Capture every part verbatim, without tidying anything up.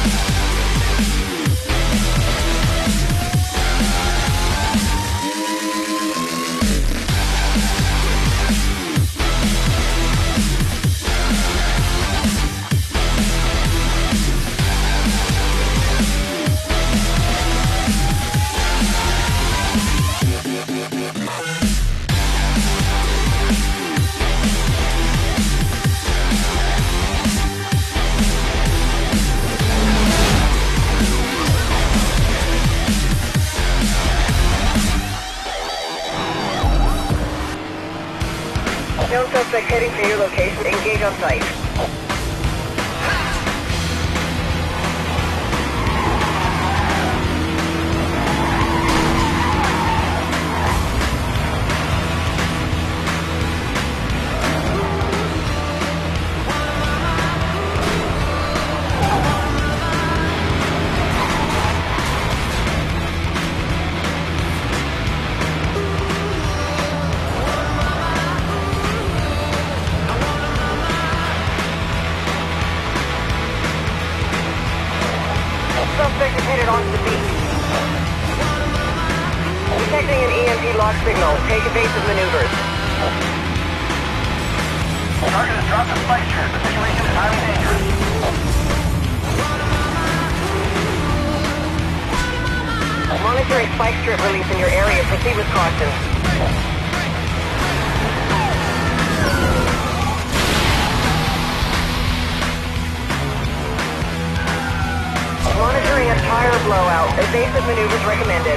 Known suspect heading to your location. Engage on site. Suspect is headed onto the beach. Detecting an E M P lock signal. Take evasive maneuvers. Target has dropped a spike strip. The situation is highly dangerous. Monitoring spike strip release in your area. Proceed with caution. Monitoring a tire blowout. Evasive maneuvers recommended.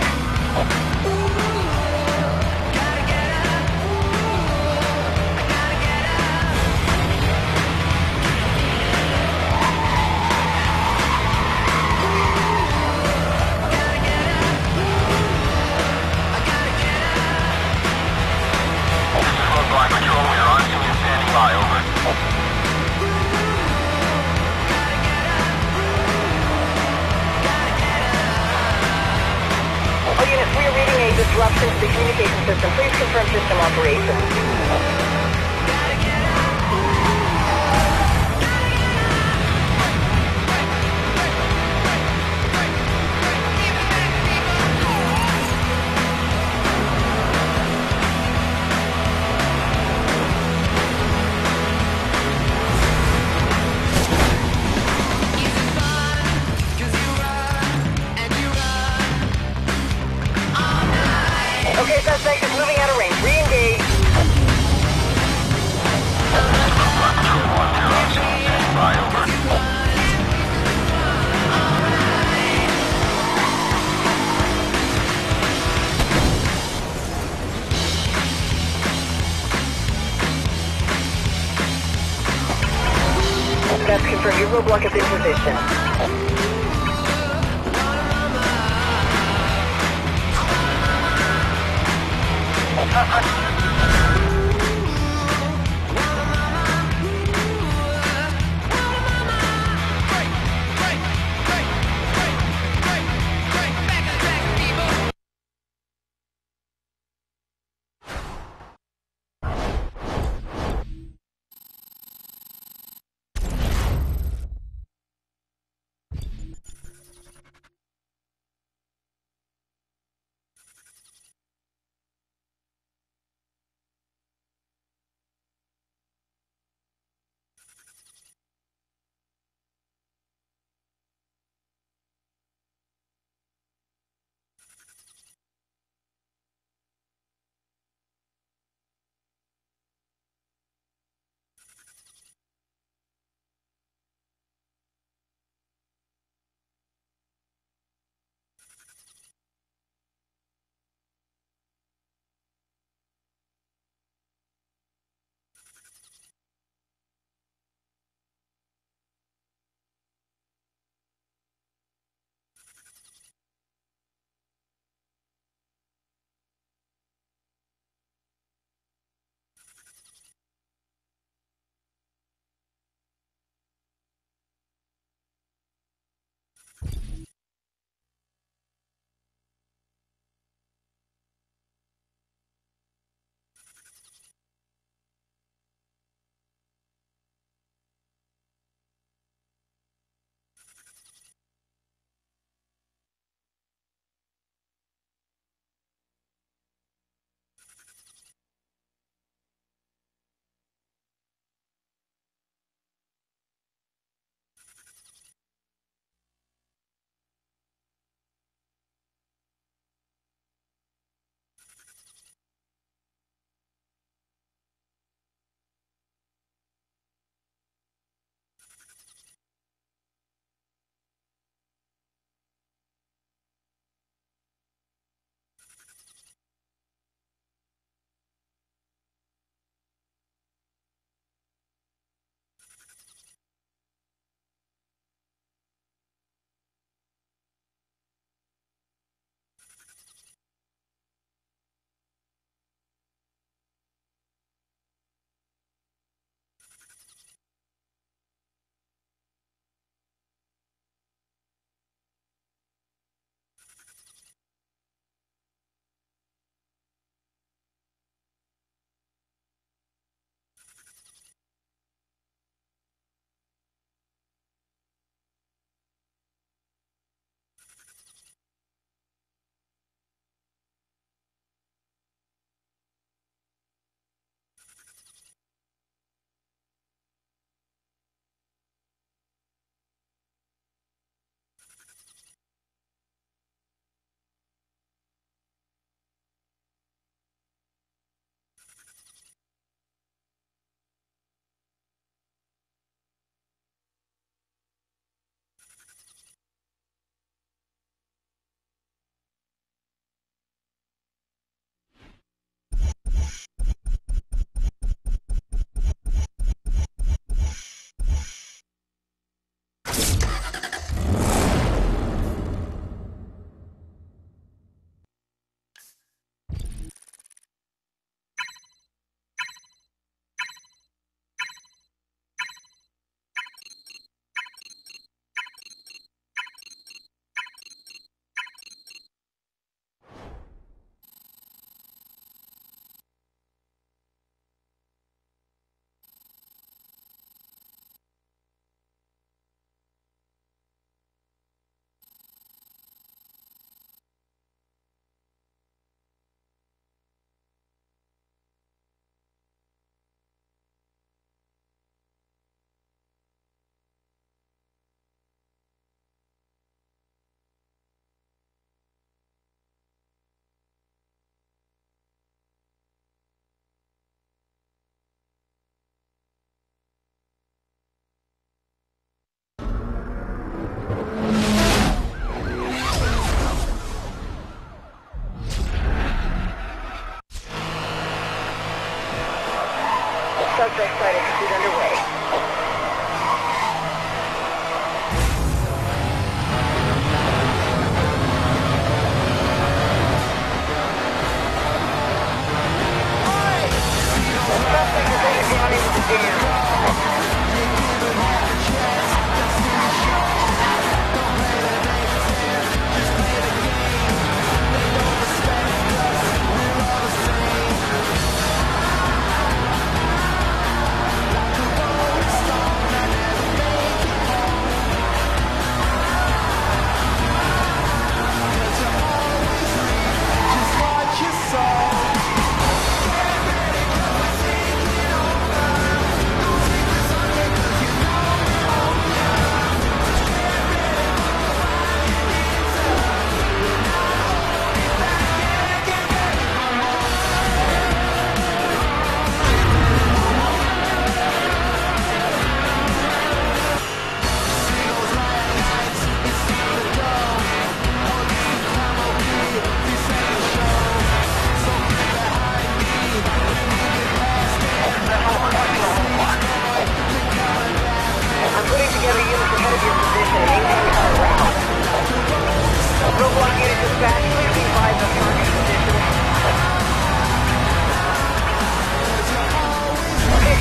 Roadblock Patrol, we are on scene and standing by, over. All units, we are reading a disruption to the communication system. Please confirm system operations. Okay, suspect is moving out of range. Re-engage. Roadblock Patrol one, we are on scene and standing by, over. That's confirmed. Your roadblock is in position.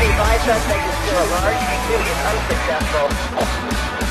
be advised, suspect is still at large. Pursuit is unsuccessful.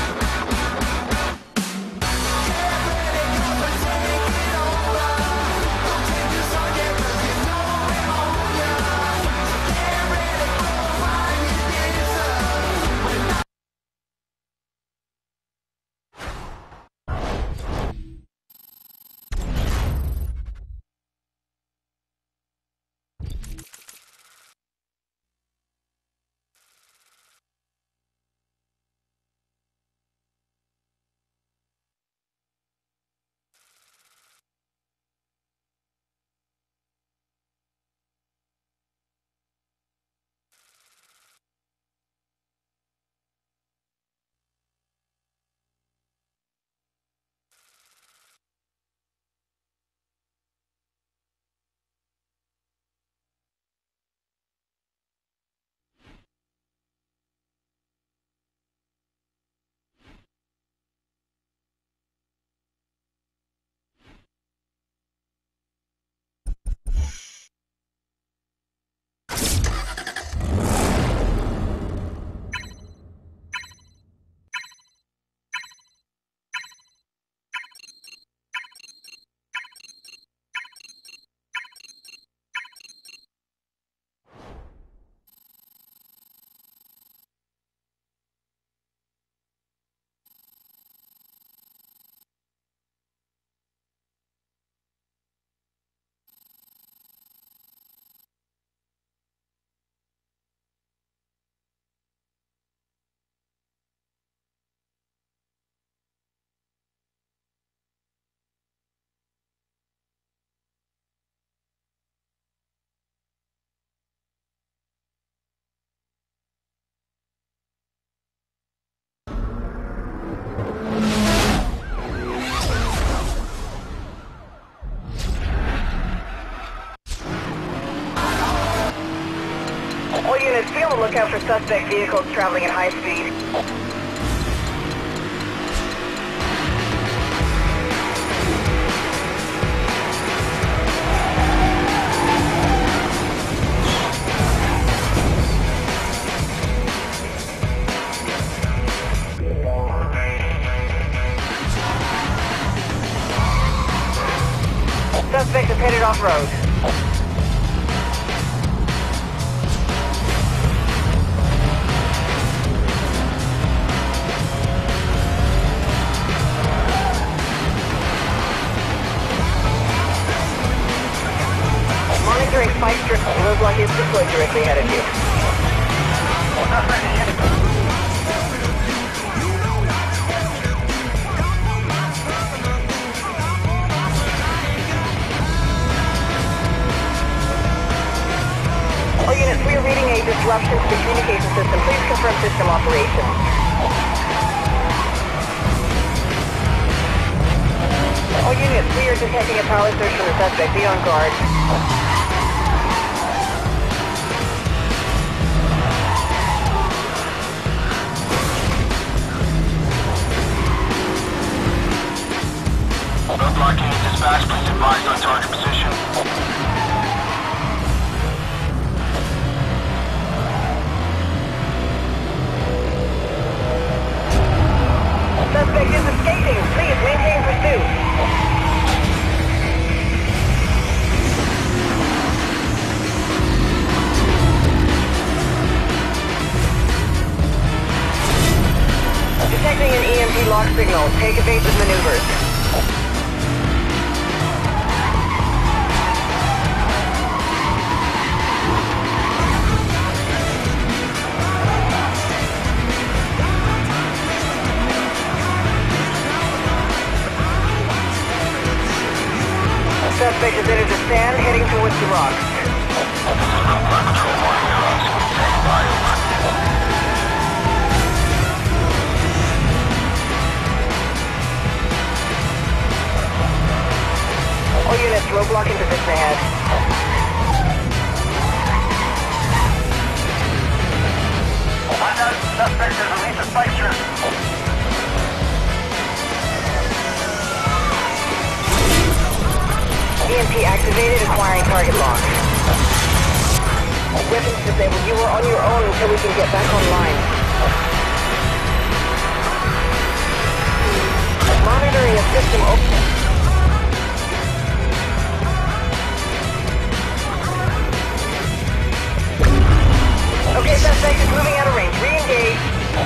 All units, be on the lookout for suspect vehicles traveling at high speed. Suspect is headed off-road. Monitoring spike strip, roadblock is deployed directly ahead of you. All units, we are reading a disruption to the communication system. Please confirm system operation. All units, we are detecting a power surge from the suspect. Be on guard. Roadblock unit dispatch, please advise on target position. Suspect is escaping. Please maintain pursuit. Detecting an E M P lock signal. Take evasive maneuvers. Suspect has entered the stand, heading towards the rocks. All units, roadblock in position ahead. Suspect has released a spike strip. E M P activated, acquiring target lock. Weapons disabled. You are on your own until we can get back online. Monitoring a system open. Okay, suspect is moving out of range. Re-engage.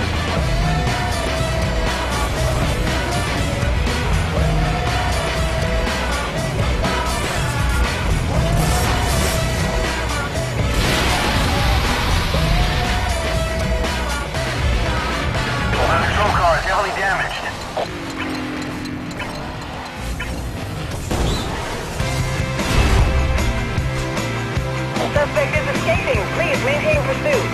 Our control car is heavily damaged. Suspect is escaping. Please maintain pursuit.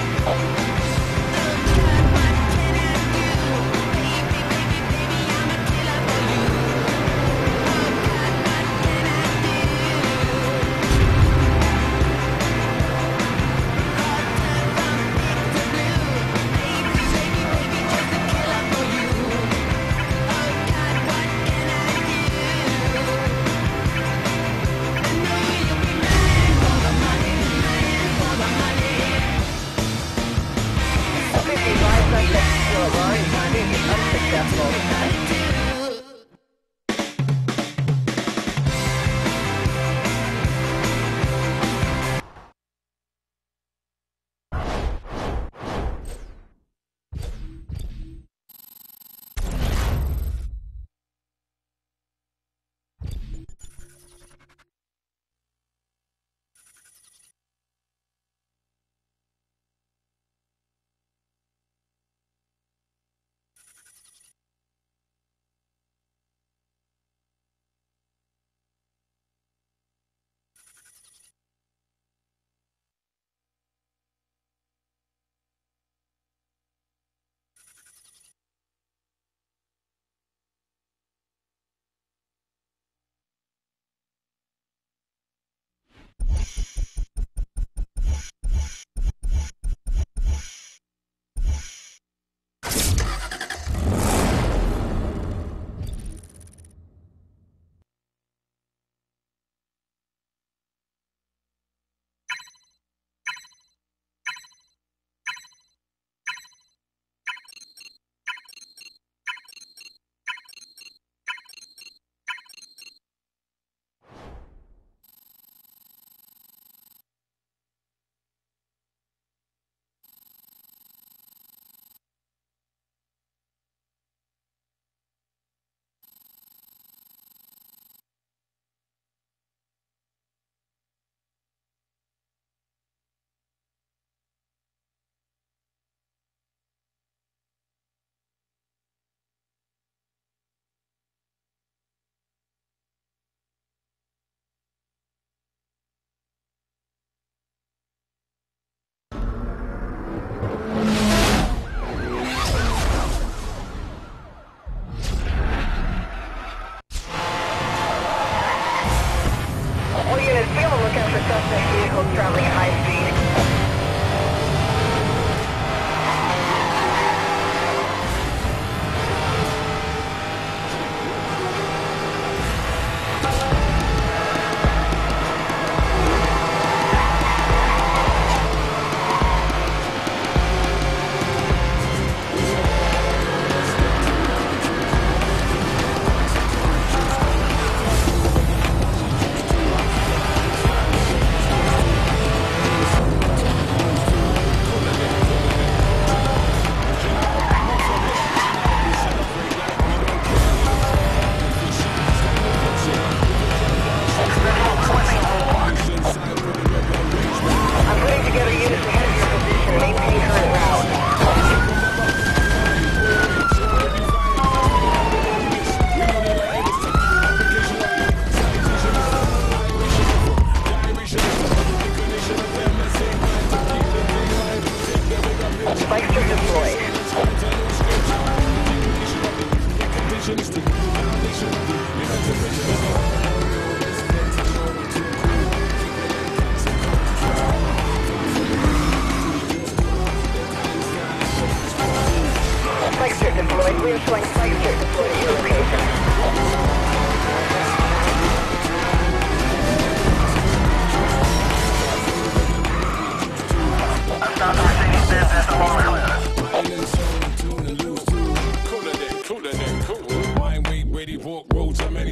All units, be on the lookout for suspect vehicles traveling at high speed.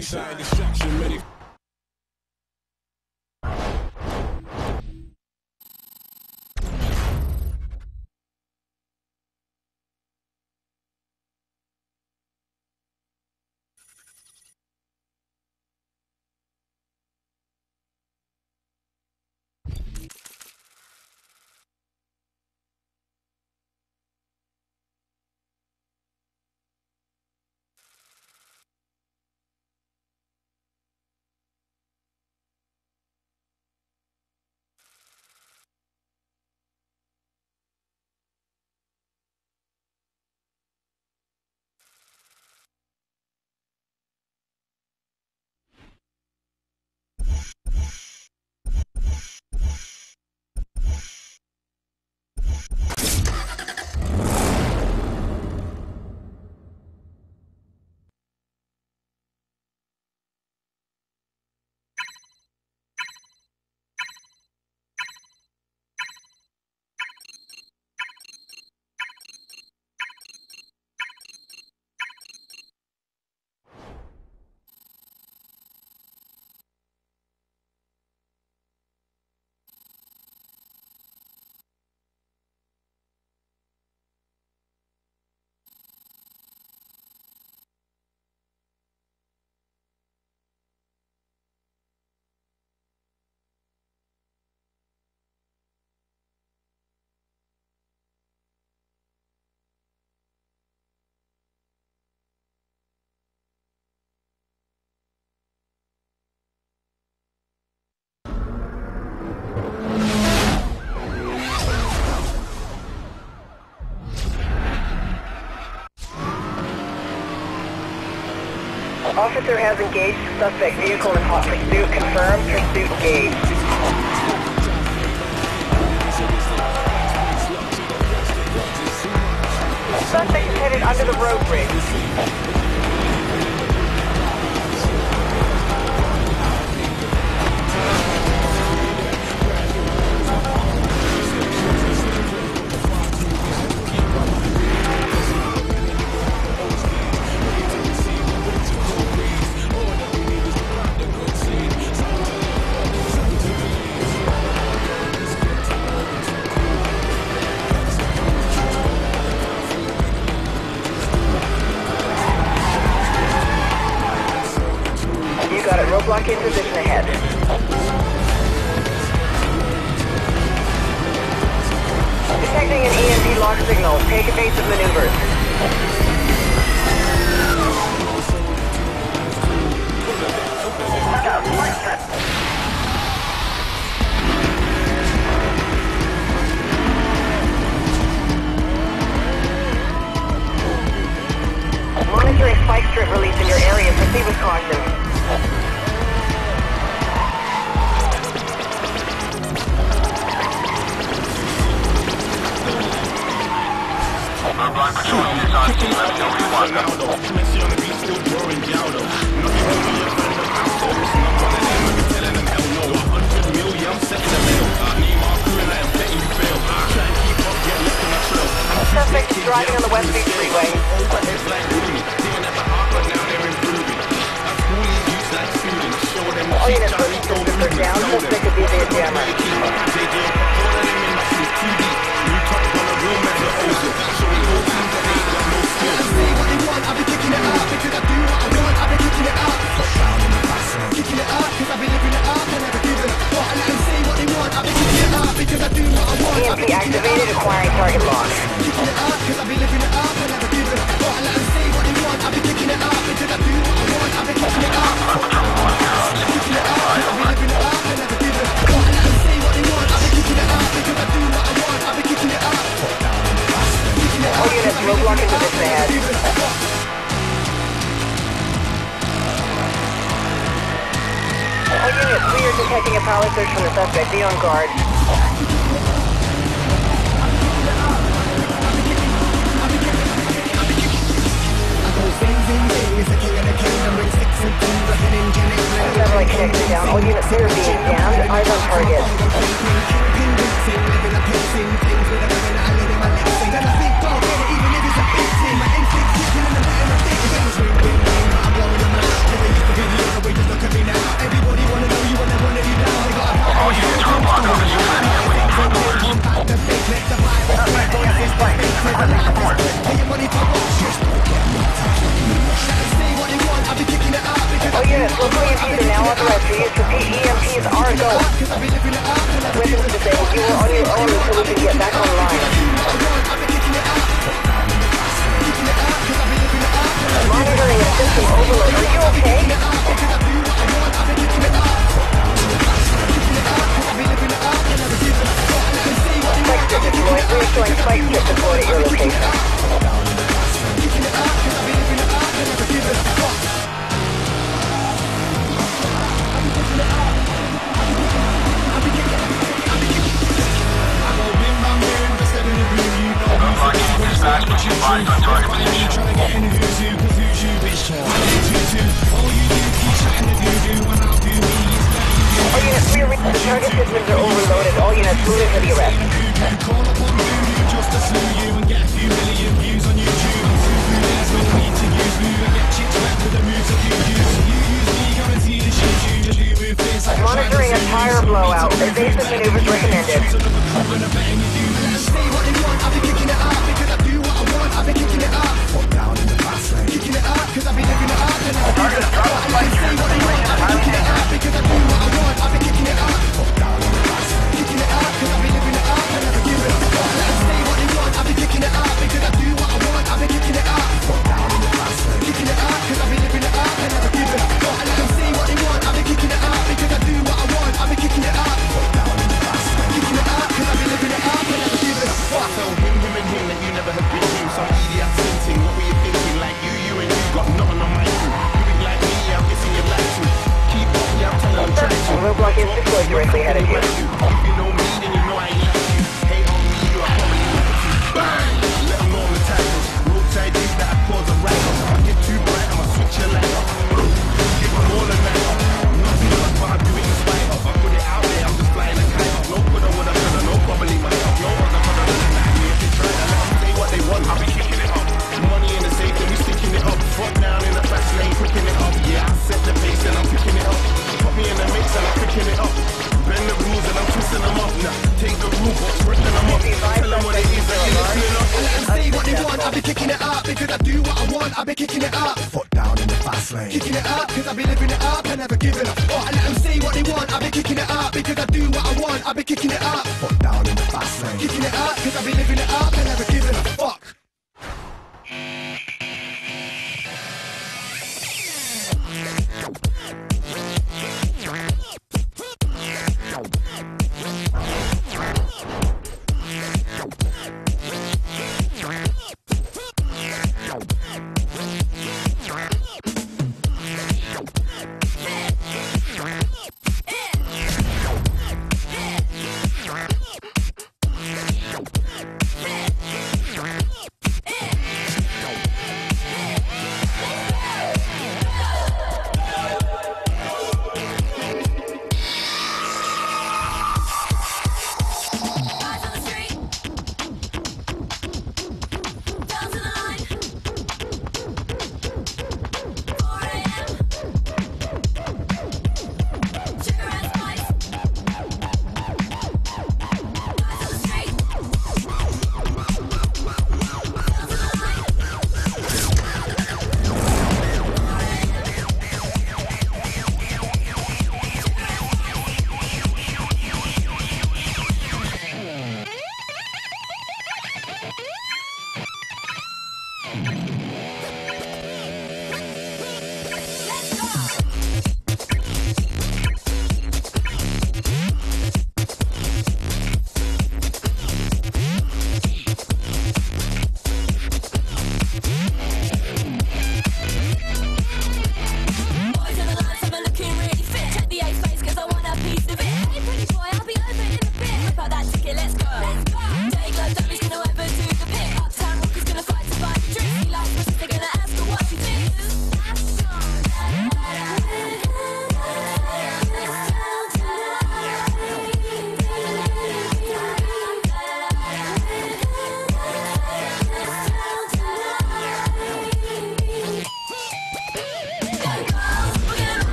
Stateside distraction, ready. Officer has engaged suspect vehicle in hot pursuit. Confirmed. Pursuit engaged. Suspect is headed under the road bridge. Roadblock in position ahead. Detecting an E M P lock signal. Take evasive maneuvers. Monitoring spike strip release in your area. Proceed with caution. Roadblock patrol is on scene. Let me know where you want them. Suspect is driving on the West Beach Freeway. All units pushing systems are down. Suspect could be via jammer. E M P activated, acquiring target lock. All units, roadblock in position ahead. All units, we are detecting a power surge from the suspect. Be on guard. Satellite connection down. All units here are being jammed. Eyes on target. units, local E M Ps are now authorized for use. Repeat, E M Ps are go. Weapons disabled. You are on your own until we can get back online. Monitoring a system overload. Are you okay? Spike strip deployed. We're showing spike strip deployed at your location. Dispatch, which you find on target position. All units, we are reaching the target systems are overloaded. All units, moving for the arrest. Monitoring a tire blowout. Evasive maneuvers recommended. I've been kicking it up, foot down in the fast lane. Kicking it up, cause I've been living it up. And I've been kicking it up. I've been saying what I want, I've been kicking it up. Because I do what I want, I've been kicking it up. Foot down in the fast lane. Kicking it up, cause I've been living it up. And never give it up. Let them say what they want, I've been kicking it up. Because I do what I want, I've been kicking it up. Foot down in the fast lane. Kicking it up, cause I've been living it up. And never give it up. Let them say what they want, I've been kicking it up. Because I do what I want, I've been kicking it up. Foot down in the fast lane. Kicking it up, cause I've been living it up. And never give it up. I felt him, him and him that you never have been to. Some idiot sensing, what were you thinking? Like you, you and you got nothing on my crew. You big like me, I'm guessing you'd like to. Keep up, yeah, I'm telling you, trying to. Roadblock is deployed directly ahead of you. If you know me, then you know I ain't like you. Hate on me, you are probably like you. Bang! Let them know I'm the type of roadside dude that I cause a right up. If I get too bright, I'ma switch your light up. Give them all a night up. Nothing else, but I do it in spite of. I put it out there, I'm just flying a kite up. No good, I would have done, no probably myself. No one, I'm gonna do that. If they try to let them say what they want, I'll be kicking it up. Money in the safe, then we sticking it up. Front down in the fast lane, picking it up. Yeah, I set the pace and I'm picking it up. Put me in the mix and I'm picking it up. Bend the rules and I'm twisting them up. Now take the rule box, ripping them up. Tell them what it is that you're listening up. Let them say what they want, I'll be kicking it up. Because I do what I want, I'll be kicking it up. Foot down in the fast lane. Kicking it up, cause I'll be living it up and never giving up. Oh, I let them say what they want, I'll be kicking it up. Because I do what I want, I'll be kicking it up. Foot down in the fast lane. Kicking it up, cause I'll be living it up and never giving up. Fuck.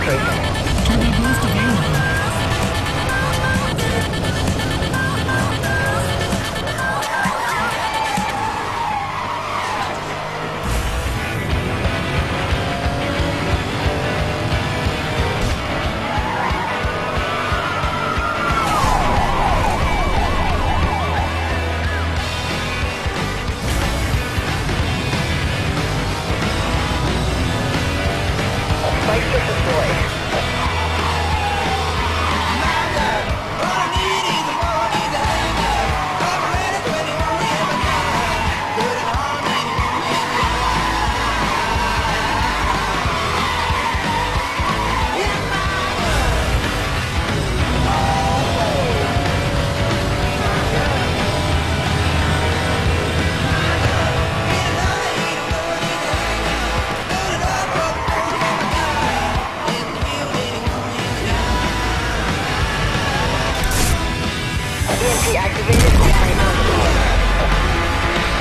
location. Turbo boost available. Spike strip deployed. E M P activated. Right on the floor.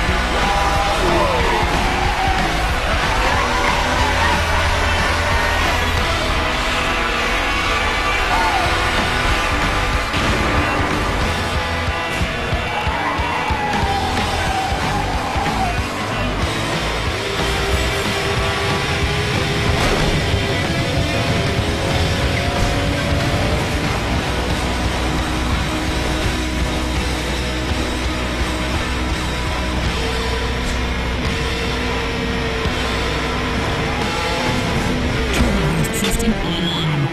Turbo boost system online.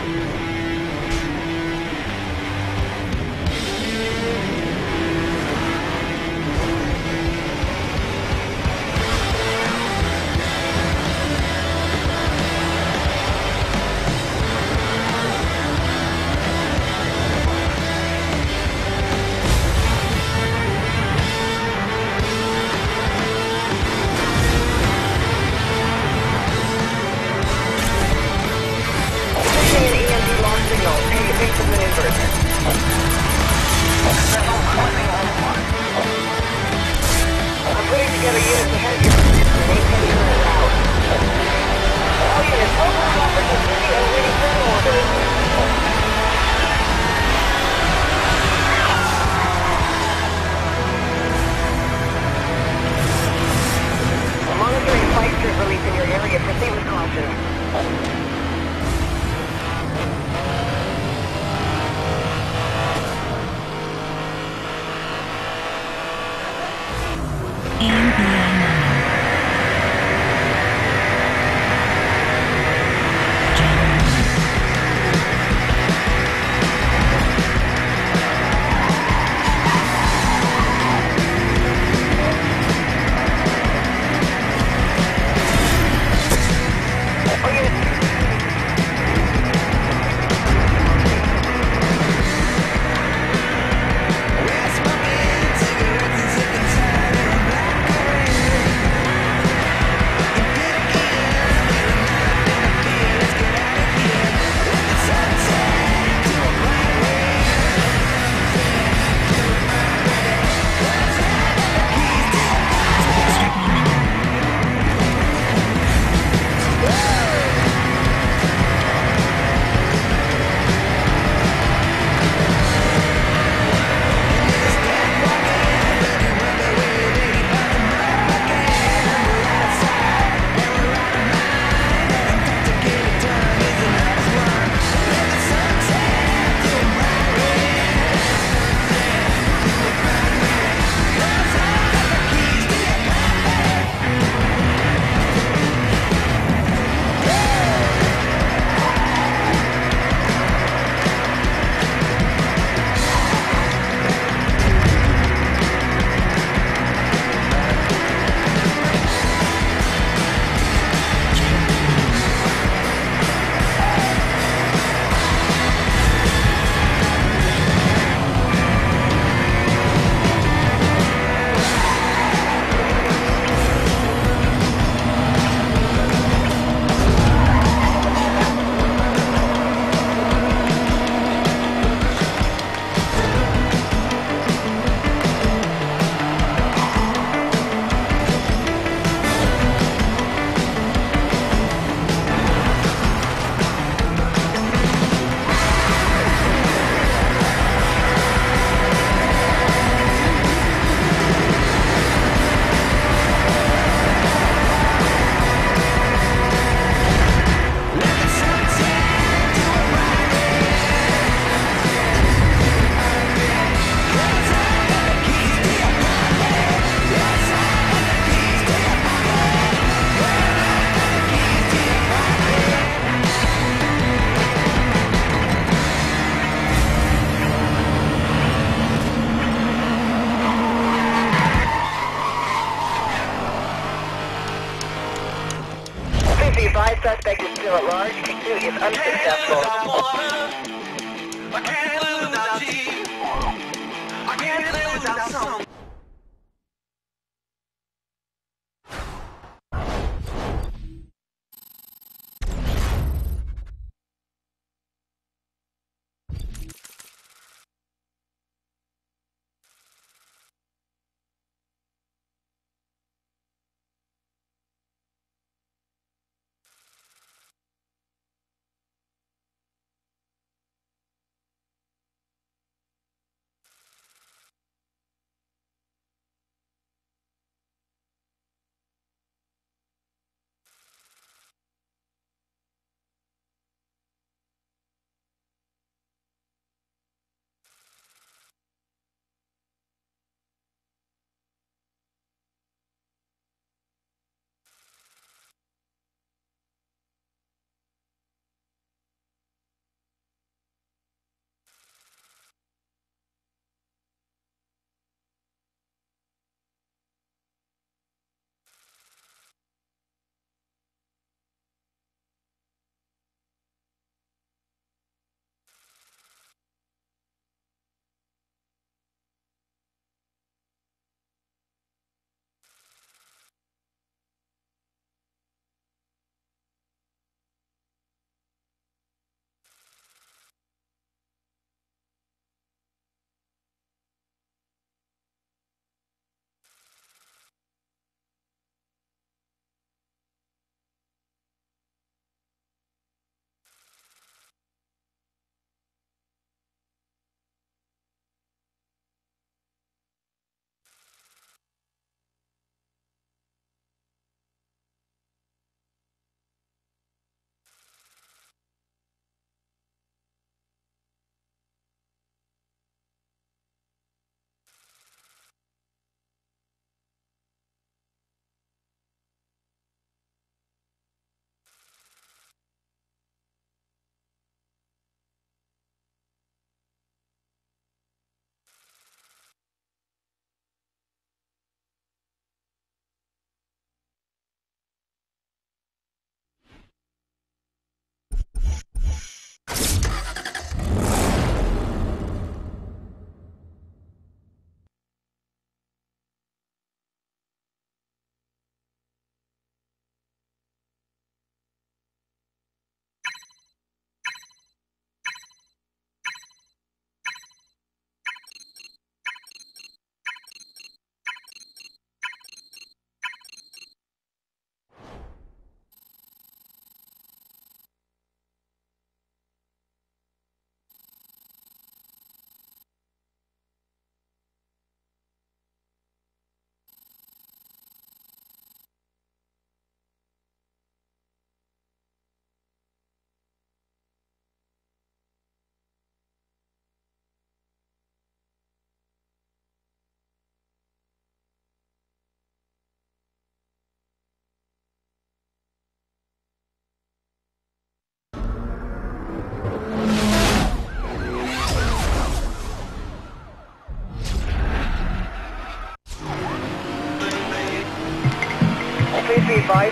Detecting an E M P lock signal. Take evasive maneuvers. I'm putting together units ahead of you. Maintain current route. All units, overall opportunity and waiting for an order. Monitoring spike strip release in your area. Proceed with caution. E M P online. Gen one.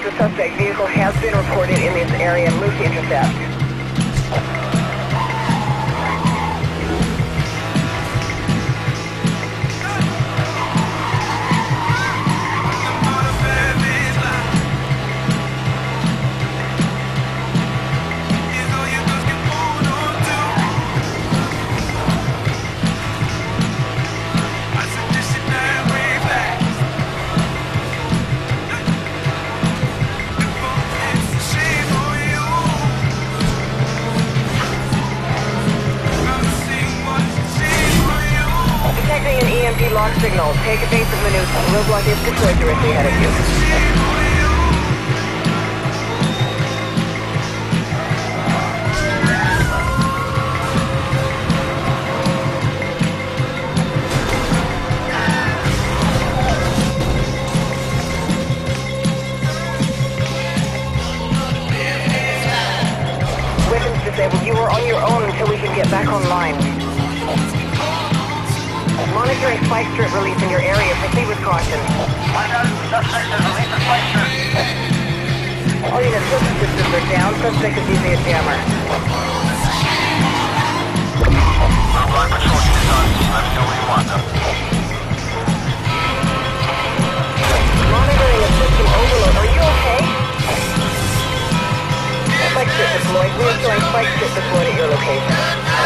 the suspect vehicle has been reported in this area. Move to intercept. Detecting an E M P lock signal. Take evasive maneuvers. Roadblock is destroyed directly ahead of you. Weapons disabled. You are on your own until we can get back online. Monitoring spike strip release in your area. Proceed with caution. Find out if the suspect has released a spike strip. All units, filter systems are down. Suspect is using a jammer. Roadblock patrol units on scene. Let me know where you want them. Monitoring a system overload. Are you okay? Spike strip deployed. We are showing spike strip deployed at your location.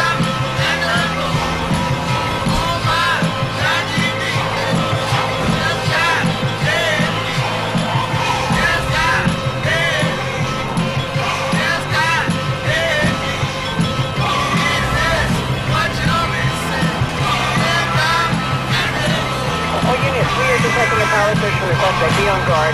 All units, we are detecting a power surge from the suspect. Be on guard.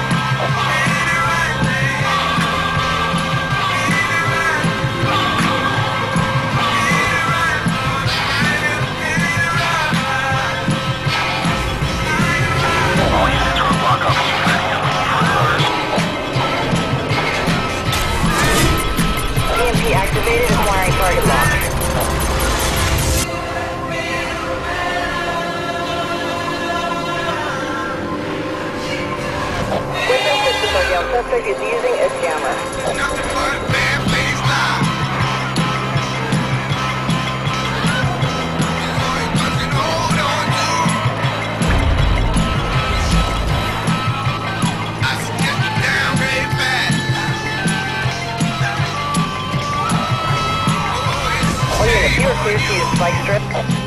All units, roadblock officer ready to move for orders. E M P activated. Acquiring target lock. Weapon systems are down. Suspect is using a jammer. All units, you are clear to use spike strip.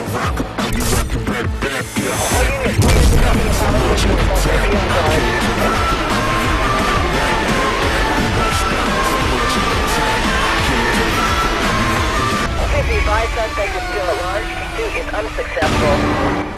fifty-five suspect is still at large. Pursuit is unsuccessful.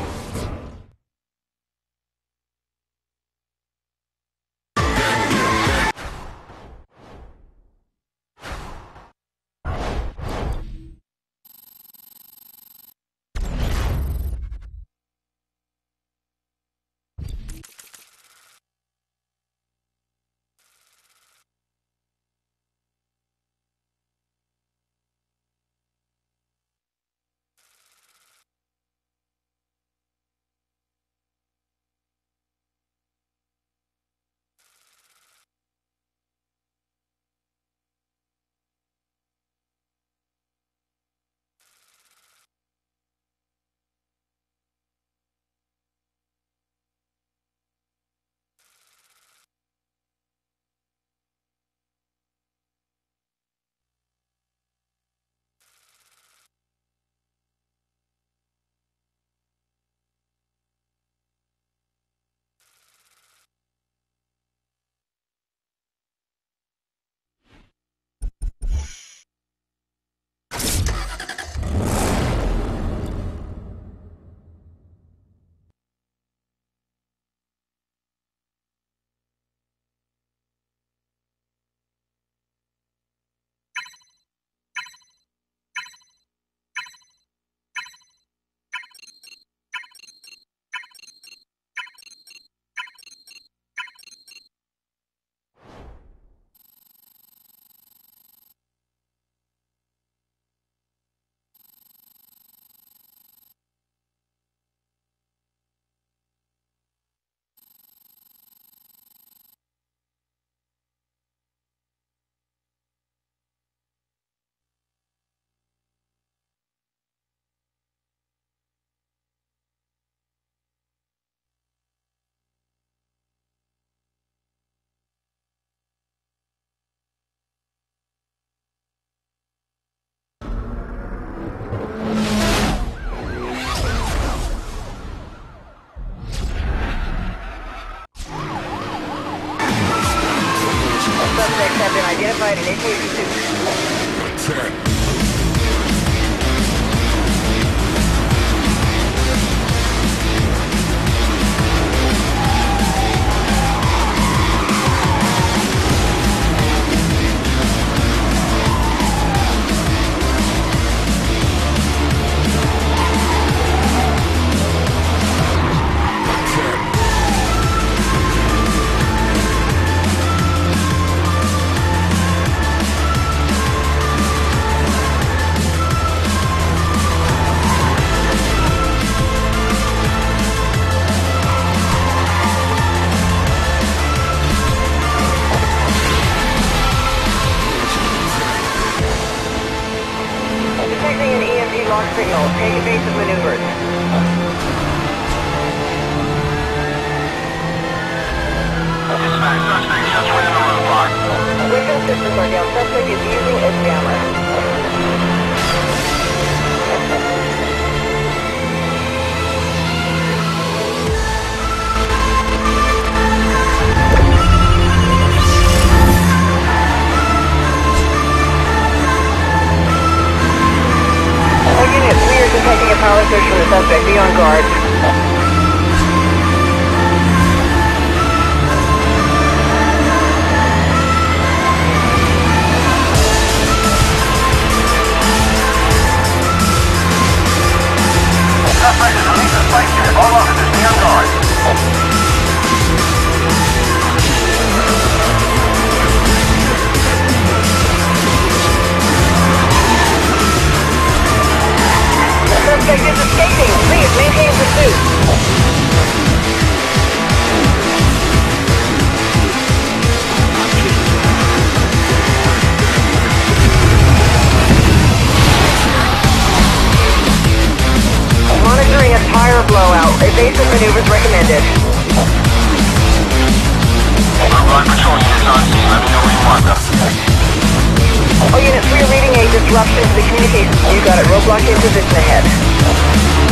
Suspects have been identified and initiated pursuit. Launch signal. Take evasive maneuvers. Dispatch, suspect just within the roadblock. Weapon systems are down. Suspect is using a jammer. Detecting a power surge from the suspect. Be on guard. Suspect is released to site unit. All officers, be on guard. Suspect is escaping. Please maintain pursuit. Monitoring a tire blowout. Evasive maneuvers recommended. Roadblock patrol units on scene. Let me know where you want them. All units, we are reading a disruption to the communications. You got it. Roadblock in position ahead.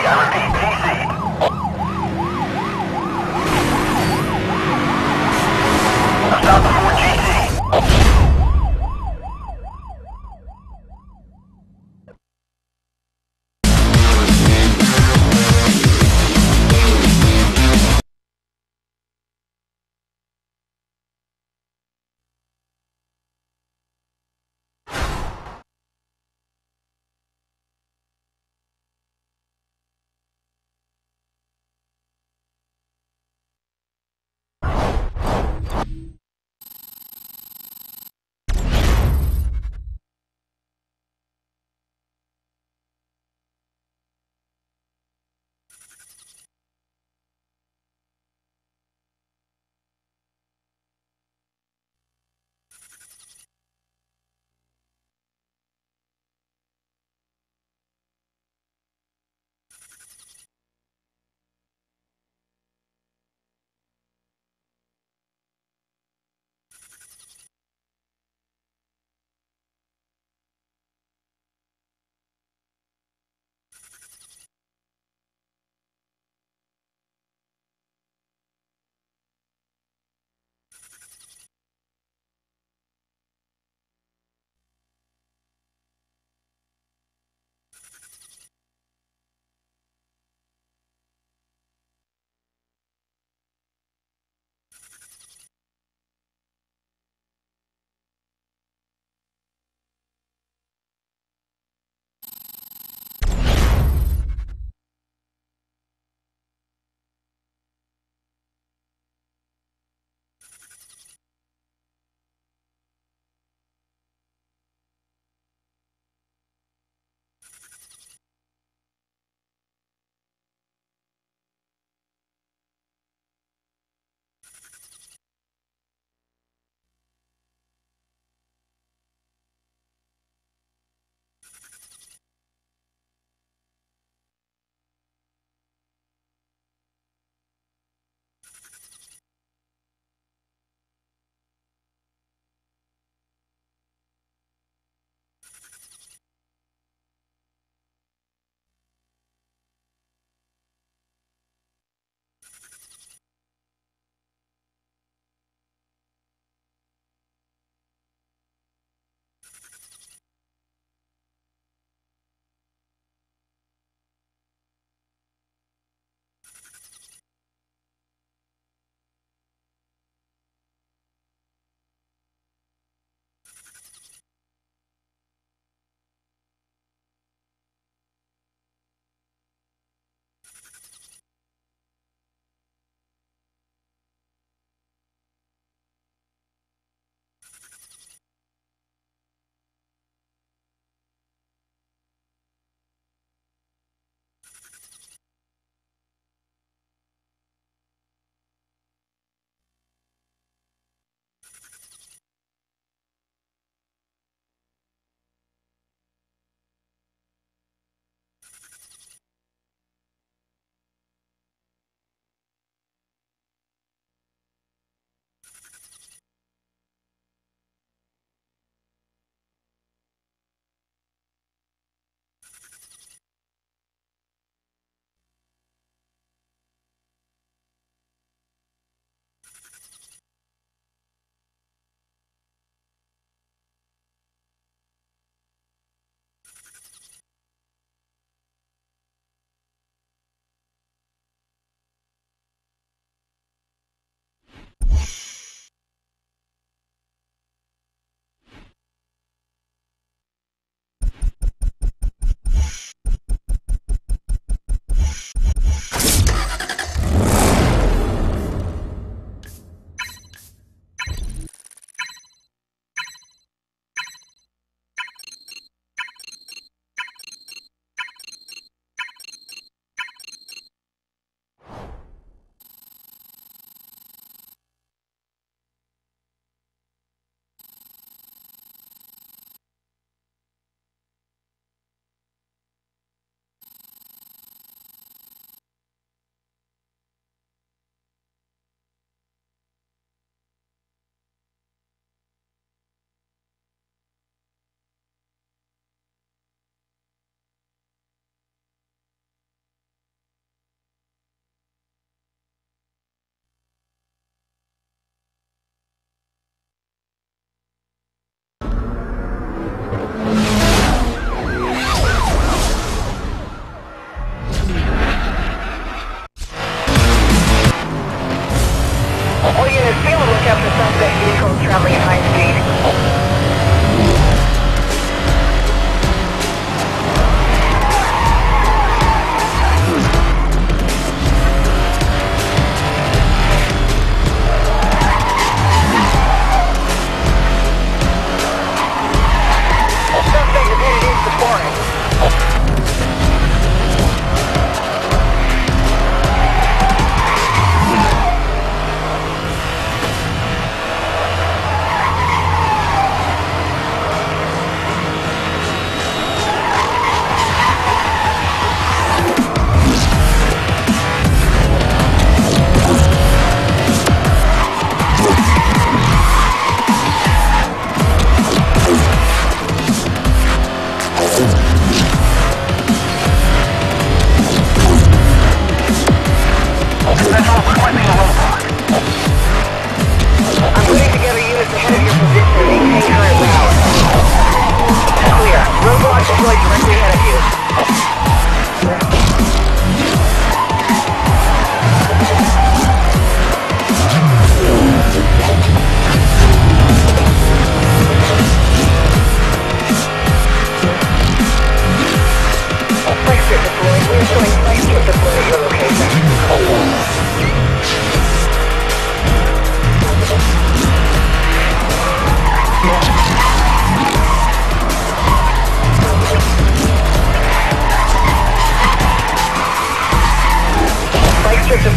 repeat, T C. Stop before G C.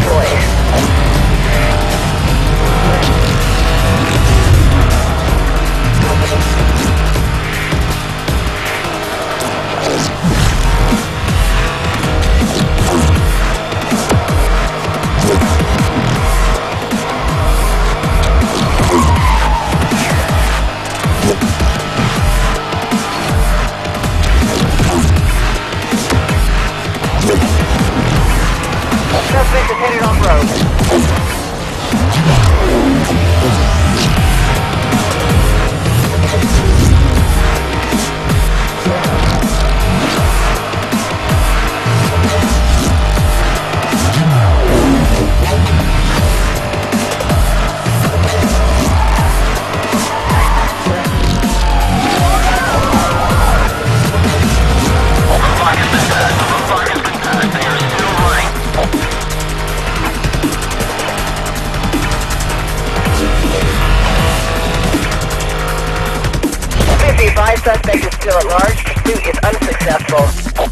deployed. Suspect is headed off-road. fifty-five suspect is still at large. Pursuit is unsuccessful.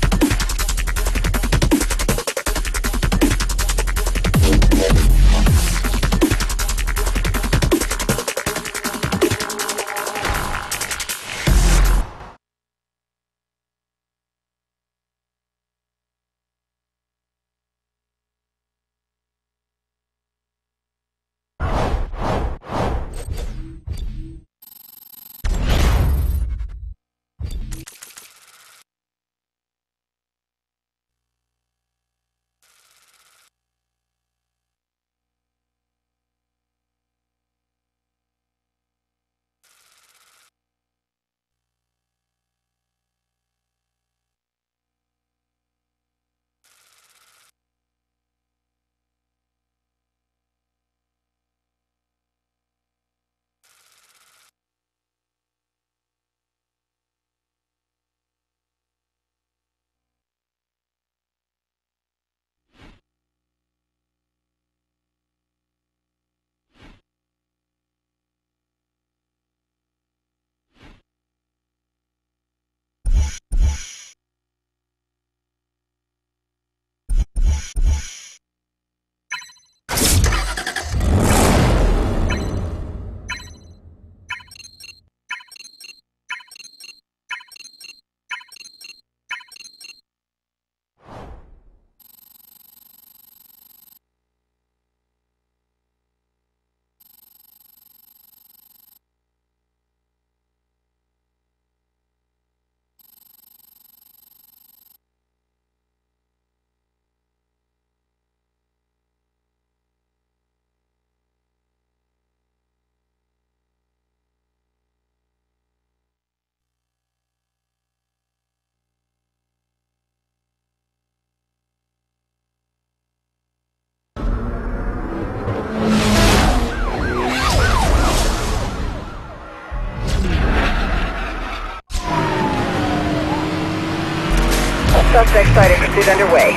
Suspect sighted. Pursuit underway.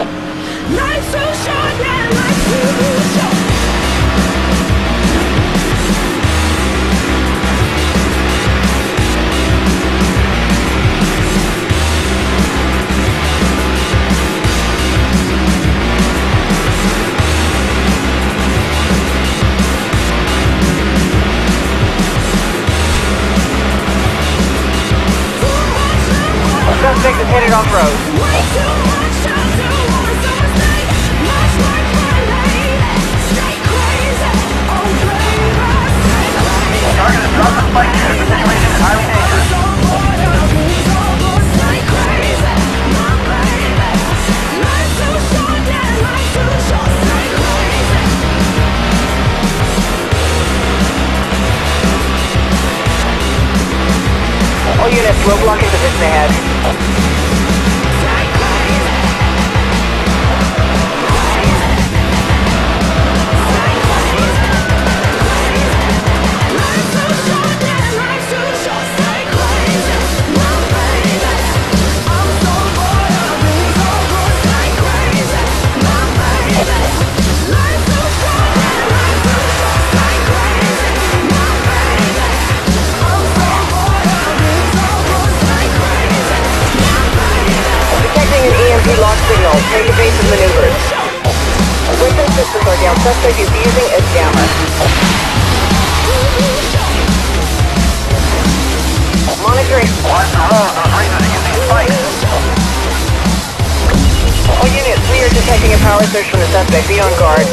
Life's so short, yeah, life's too short. Suspect is headed off-road. Way too much time to want so mistake. Much work for a lady. Stay crazy. Oh, baby, stay crazy. Target is dropped the spike here. The situation is highly dangerous. Stay crazy, my baby. Life's too short, yeah, life's too short. Stay crazy. All units, roadblock in position ahead. down. Suspect is using a jammer. Monitoring. Watch the road. Those razors are using spikes. All units, we are detecting a power surge from the suspect. Be on guard.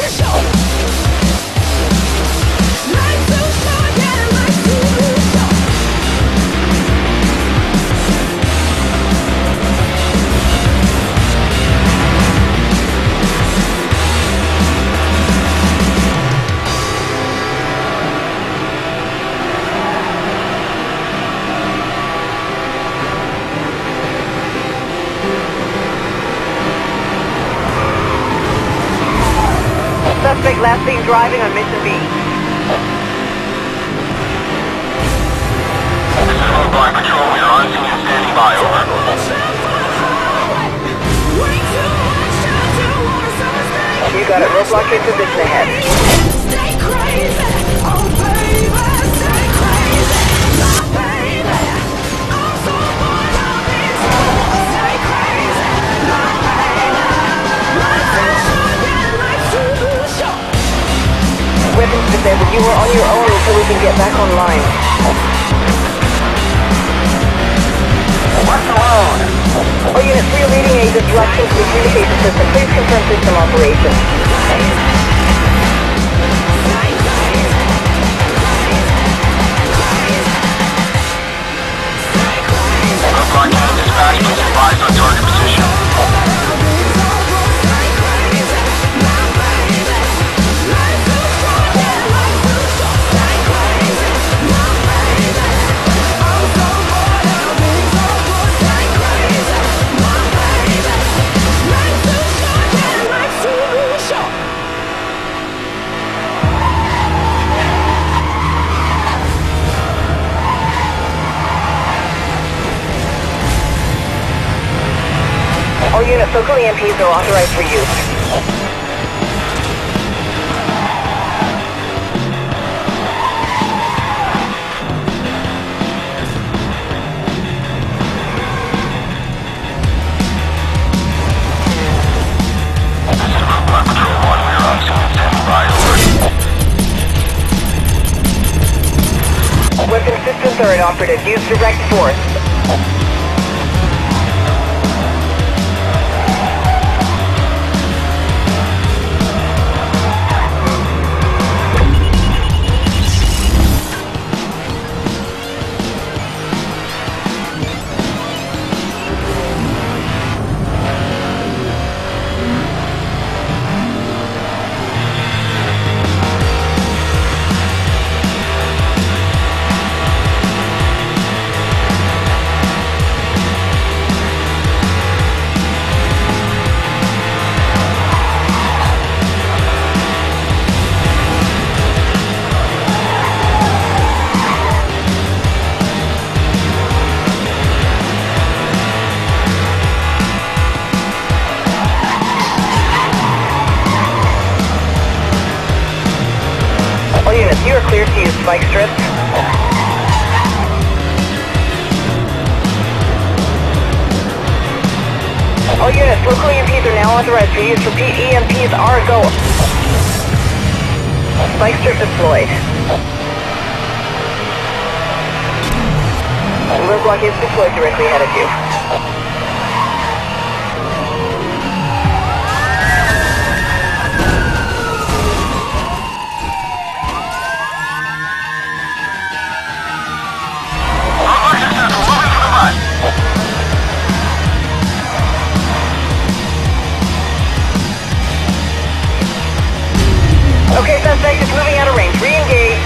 Suspect last seen driving on Mission B. This is Roadblock Patrol. We are on scene and standing by. Over. You got it. Roadblock in position ahead. Stay crazy, oh baby, stay crazy, my baby. I'm so bored of this. Stay crazy, my baby. Life's too short, yeah, life's too short. Weapons disabled. You are on your own until we can get back online. Watch the road. All units, we are reading a disruption to the communication system. Please confirm system operation. Roadblock unit dispatch. Please advise on target position. All units, local E M Ps are authorized for use. This is Roadblock Patrol one. We are on scene and standing by. Over. Weapon systems are inoperative. Use direct force. You are clear to use spike strips. All units, local E M Ps are now authorized for use. Repeat, E M Ps are go. Spike strip deployed. Roadblock is deployed directly ahead of you. Okay, suspect is moving out of range. Re-engage.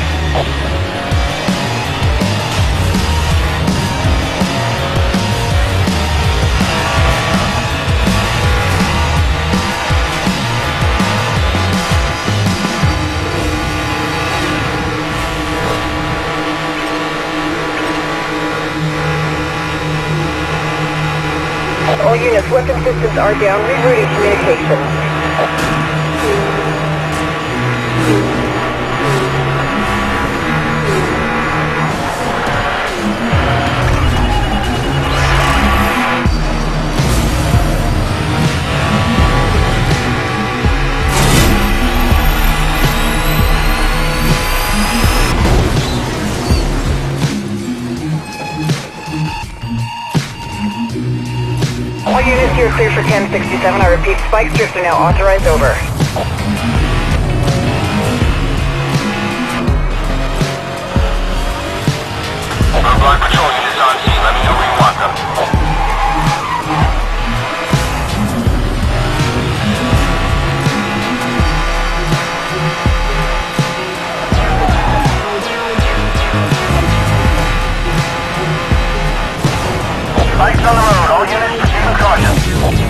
All units, weapon systems are down. Rerouting communications. clear for ten sixty-seven. I repeat, spike strips are now authorized. Over. Roadblock patrol units on scene. Let me know where you want them. Spikes on the road. All units proceed with caution.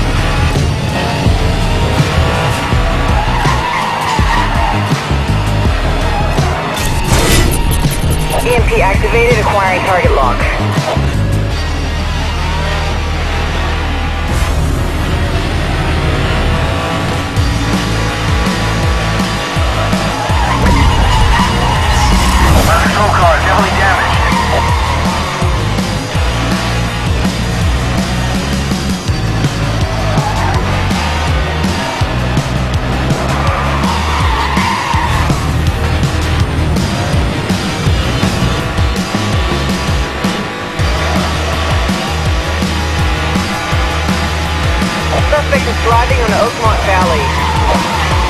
E M P activated, acquiring target lock. My patrol car is heavily damaged. Suspect is driving on Oakmont Valley.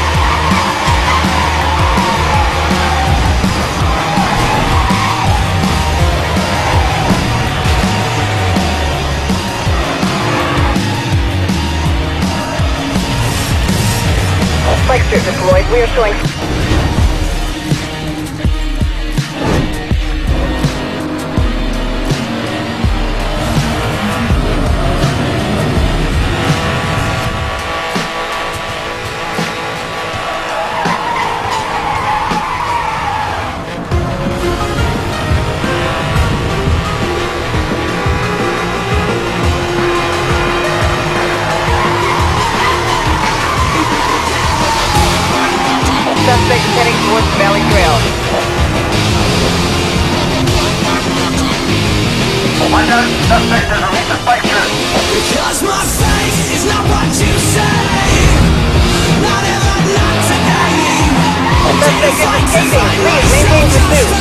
Spike strip deployed. We are showing... Suspect is heading towards the Valley Trail. Watch out. Suspect has released a spike strip. Because my face is not what you say. Not ever, not today. Suspect is escaping. Please maintain pursuit.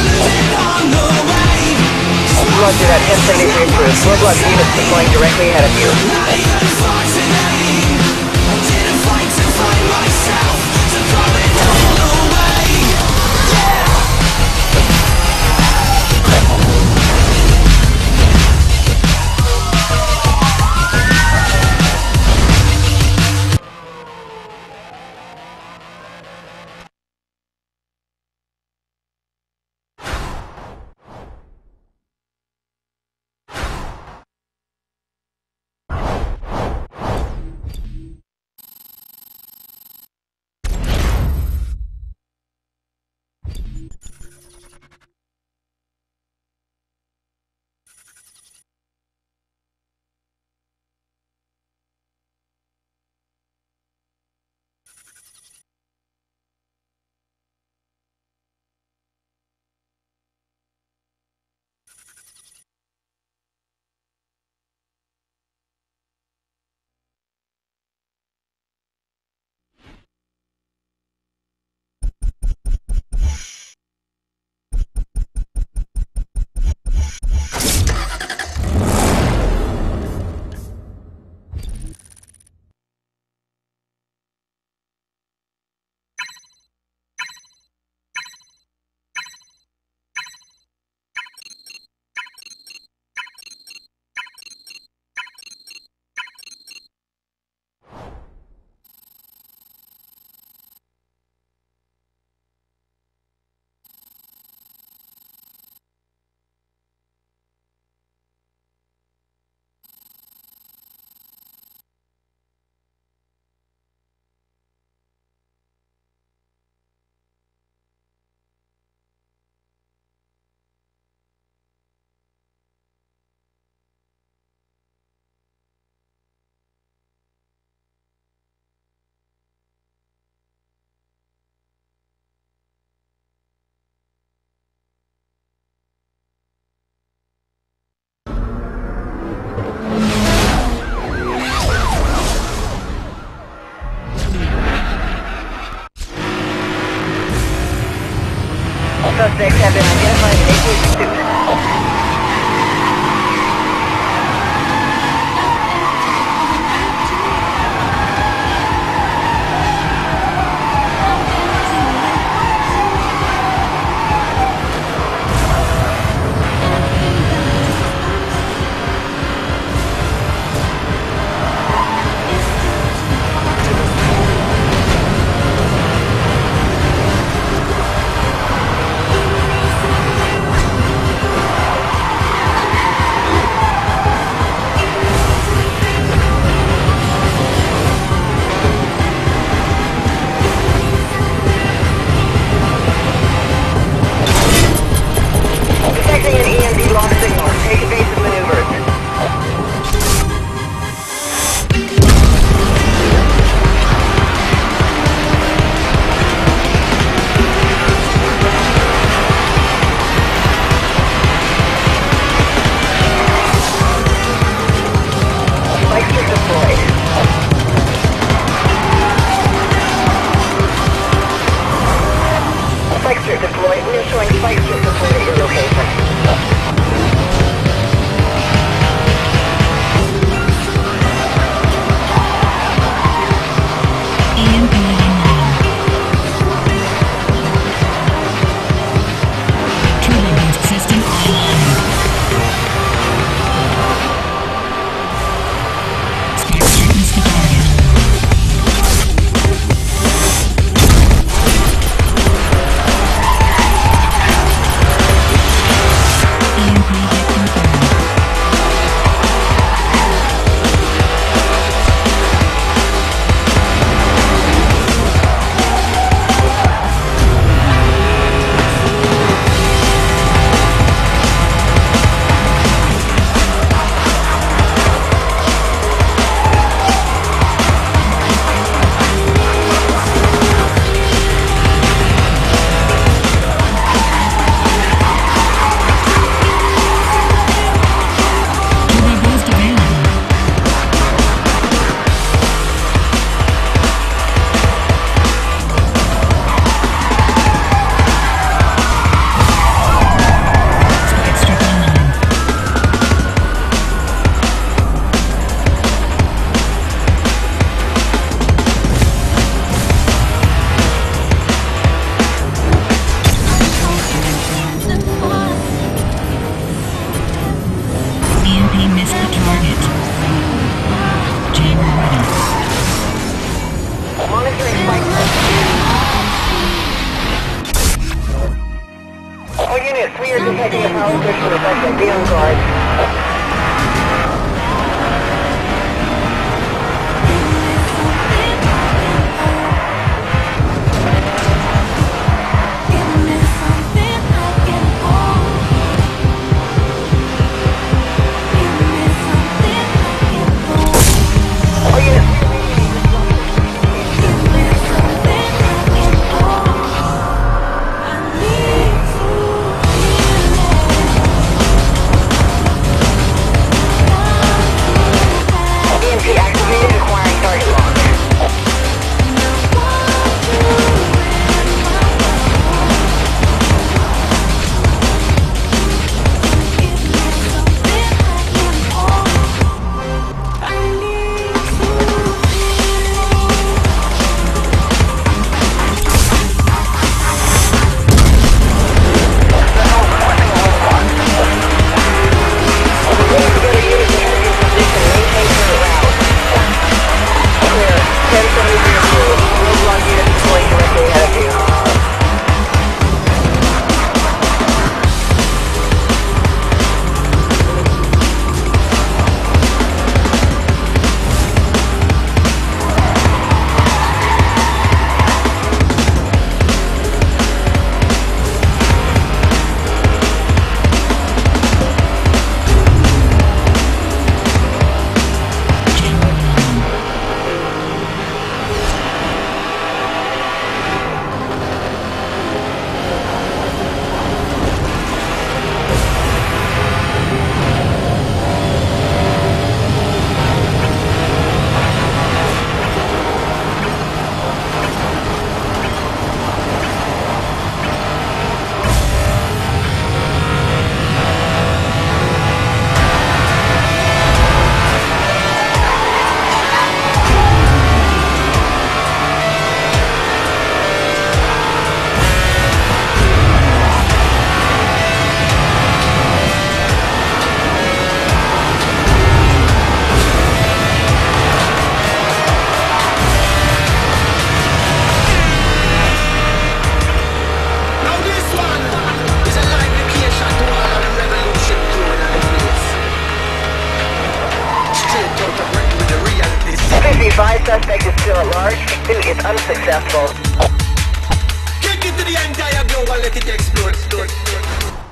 Roger that. ten seventy-three approved. Roadblock units deploying directly ahead of you. Not even fascinating. I didn't fight to find myself. To throw it all away. Suspects have been identified in aqueous pursuit. Roadblock units deploying directly ahead of you. Suspect is still at large. Pursuit is unsuccessful. Get into the entire globe and let it explode, explode, explode.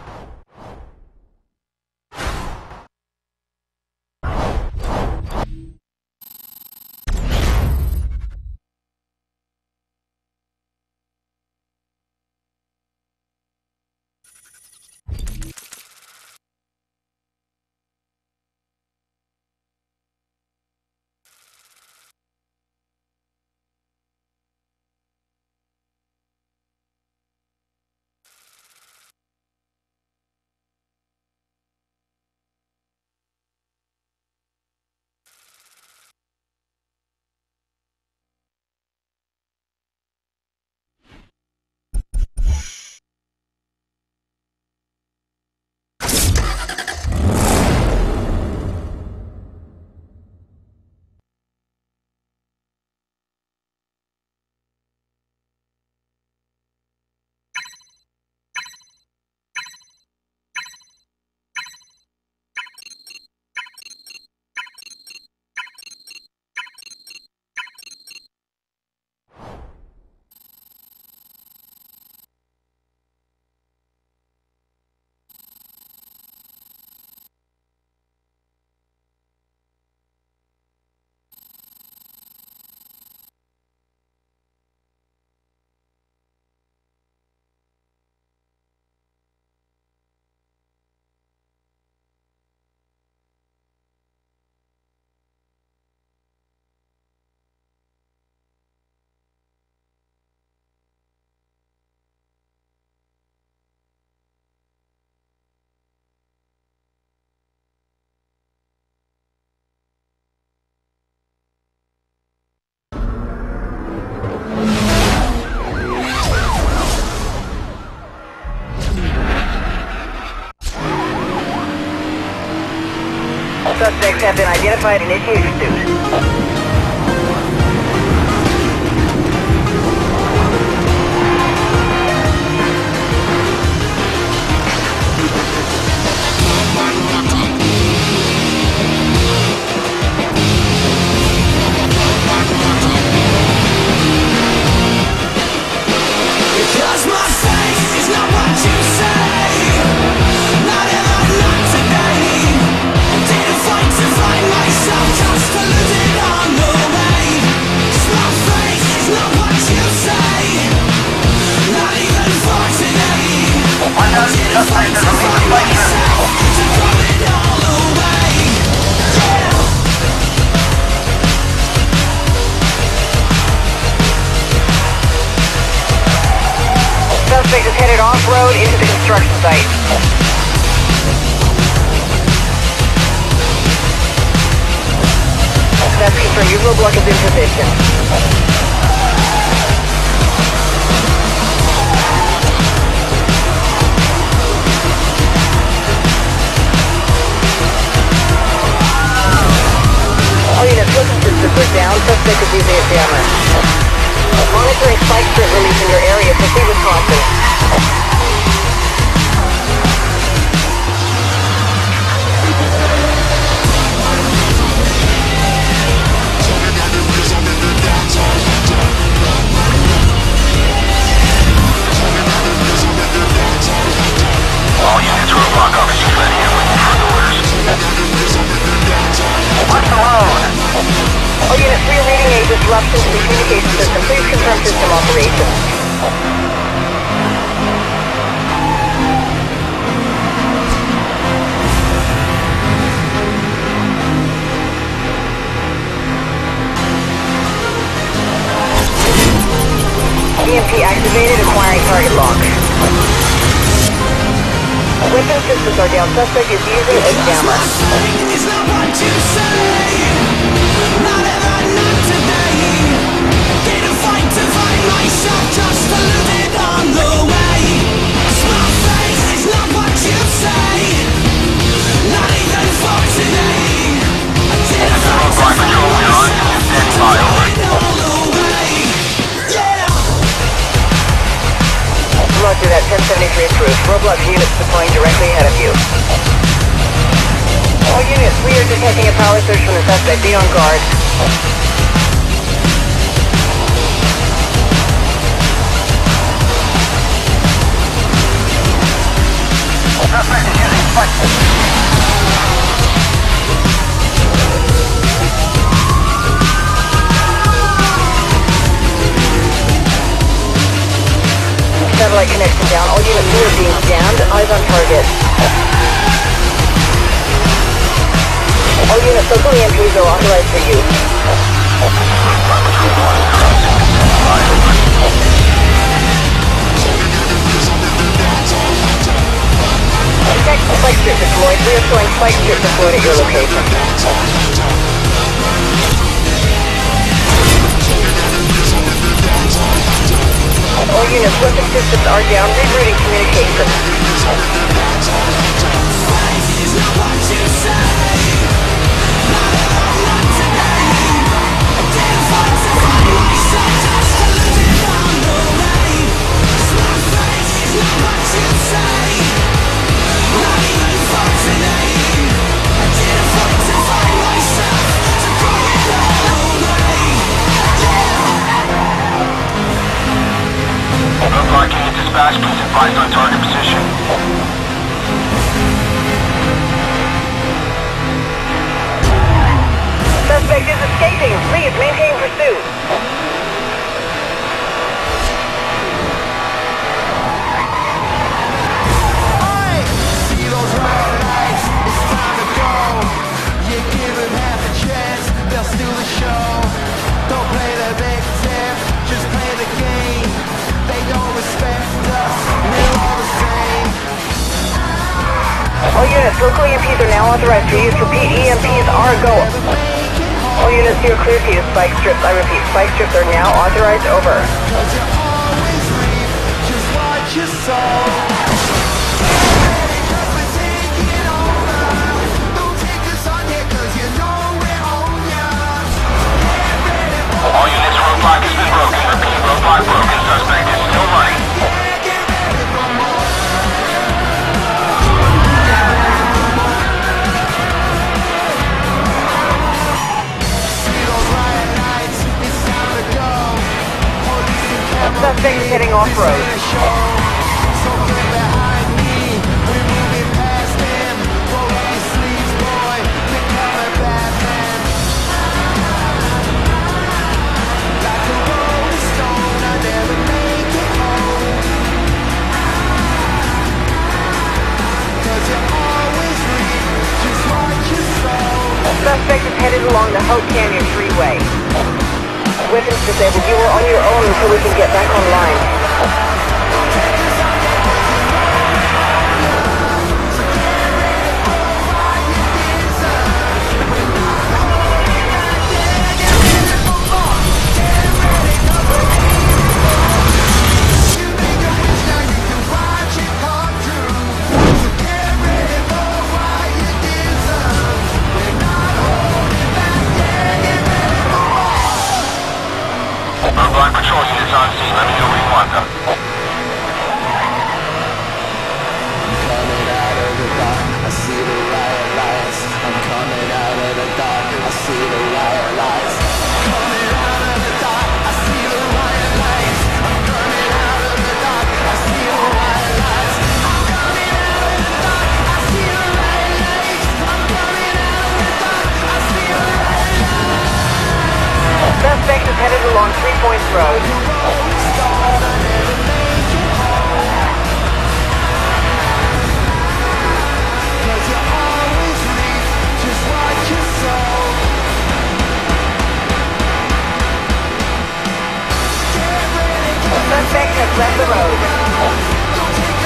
Suspects have been identified. Initiate pursuit. Because my faith is not what you say. Not ever, not today. Didn't fight to find myself, just to lose it on the way. 'Cause my faith is not what you say. Not even for today. Didn't fight to find myself, to throw it all away. Yeah. Suspect is headed off-road into the construction site. That's confirmed. Your roadblock is in position. All units, listen systems are down. Suspect is using a jammer. Monitoring spike strip release in your area. Proceed with caution. All units, roadblock officers ready and waiting for orders. What's the load? All units, we are reading a disruption to the communication system. Please confirm system operation. E M P activated, acquiring target lock. Weapon systems are down. Suspect is using a jammer. It's not what you say. Not ever, not today. Didn't fight to find myself, just eluded on the way. Small face is not what you say. Not even for today. I didn't fight to find myself, just eluded all the way. Yeah. Roger that, ten seventy-three approved. Roblox units deploying directly ahead of you. All units, we are detecting a power surge from the suspect. Be on guard. Suspect is using spike. Satellite connection down. All units, we are being jammed. Eyes on target. All units, local E M Ps are authorized for use. Detect spike strip deployed. We are showing spike strip deployed at your location. All units, weapon systems are down. Rerouting communication. It's not what you say. Not ever, not today. I didn't fight to find myself, just eluded on the way. Small face is not what you say. Not even for today. I didn't fight to find myself, to throw it all away. Roadblock unit dispatch, please advise on target position. Suspect is escaping. Please maintain pursuit. See those red lights, it's time to go. You give them half a chance, they'll steal the show. Don't play the victim, just play the game. They don't respect us, we're all the same. All units, local E M Ps are now authorized for use. Repeat, E M Ps are go. All units, you're clear to use spike strips. I repeat, spike strips are now authorized. Over. Cause you always reap just what you sow. All units, roadblock has been broken. Repeat, roadblock broken. Suspect is still running. Suspect is heading off-road. So get behind me, we're moving past him. Roll up your sleeves, boy, become a bad man. Like a rolling stone, I never make it home. Cause you always reap just what you sow. Suspect is headed along the Hope Canyon Freeway. Weapons disabled. You are on your own until we can get back online. Roadblock patrol units on scene. Let me know where you want them. Coming out of the dark, I see the riot lights. I'm coming out of the dark, I see the riot lights. Coming out of the dark, I see the riot lights. I'm coming out of the dark, I see the riot lights. I'm coming out of the dark, I see the riot lights. I'm coming out of the dark, I see the riot lights. Suspect is headed along Three Points Road. Suspect has left the road.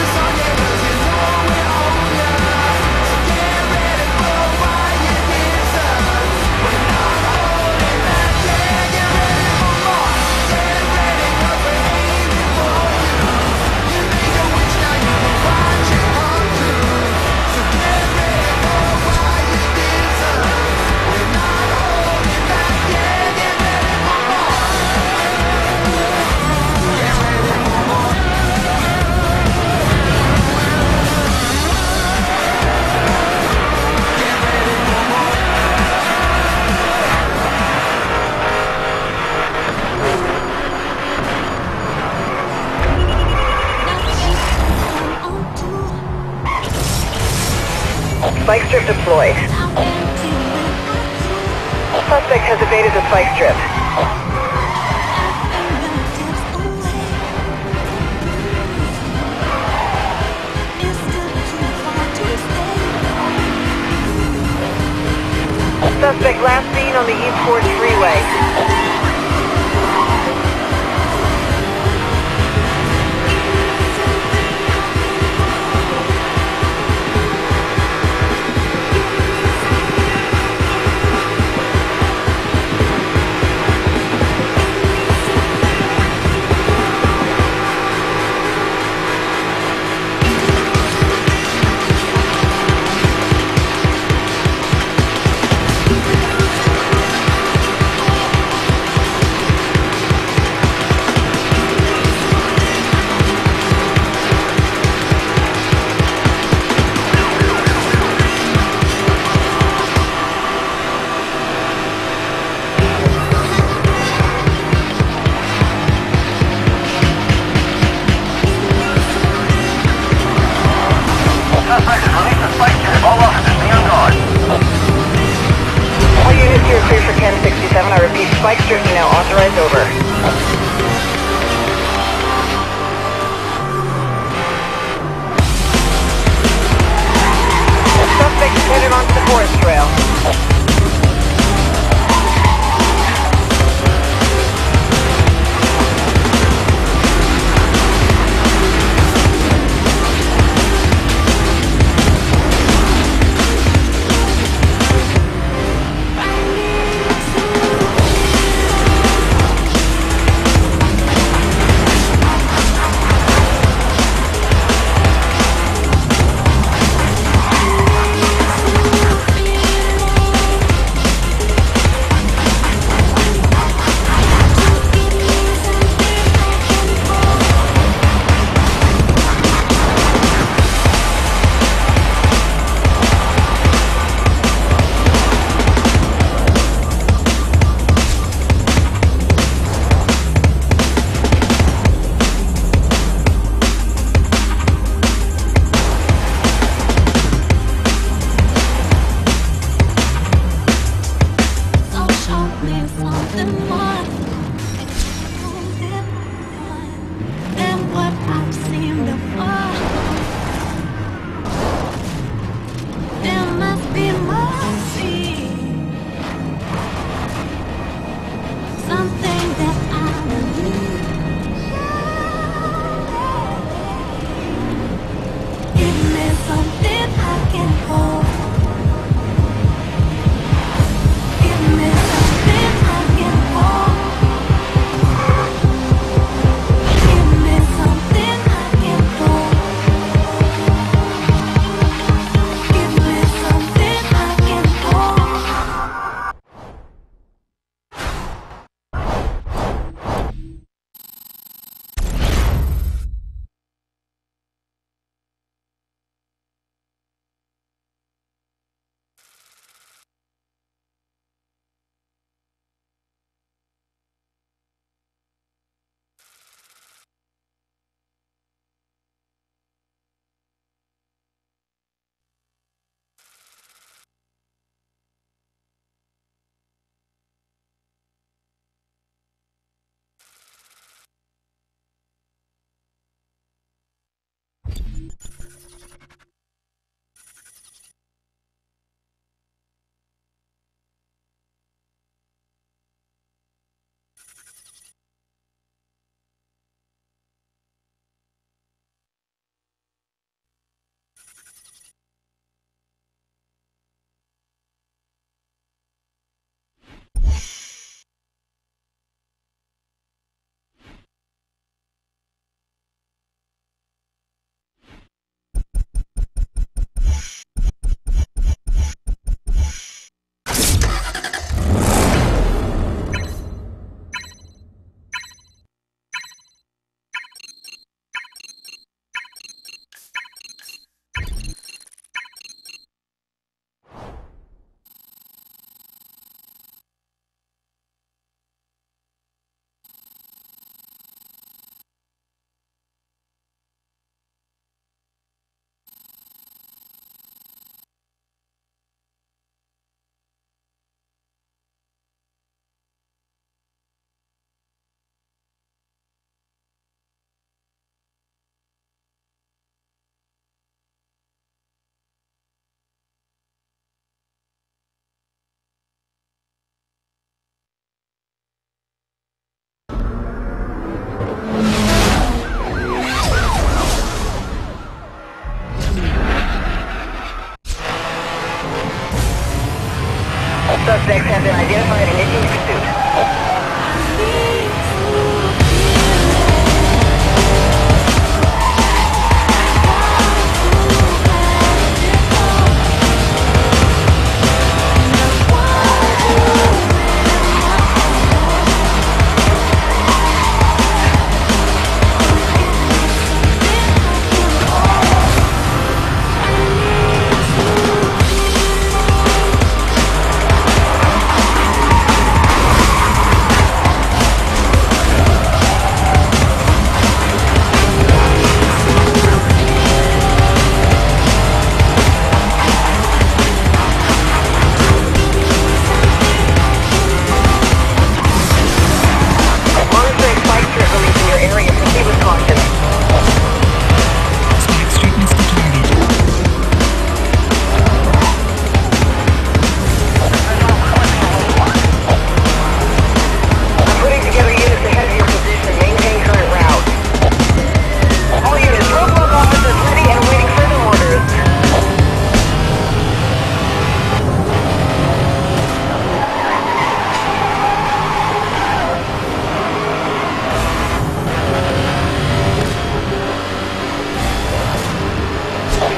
Spike strip deployed. Suspect has evaded the spike strip. Suspect last seen on the East Forge Freeway. Suspect has released the spike strip. All officers be on guard. All units here are clear for ten sixty-seven. I repeat, spike strip now authorized over. Suspect is headed onto the forest trail.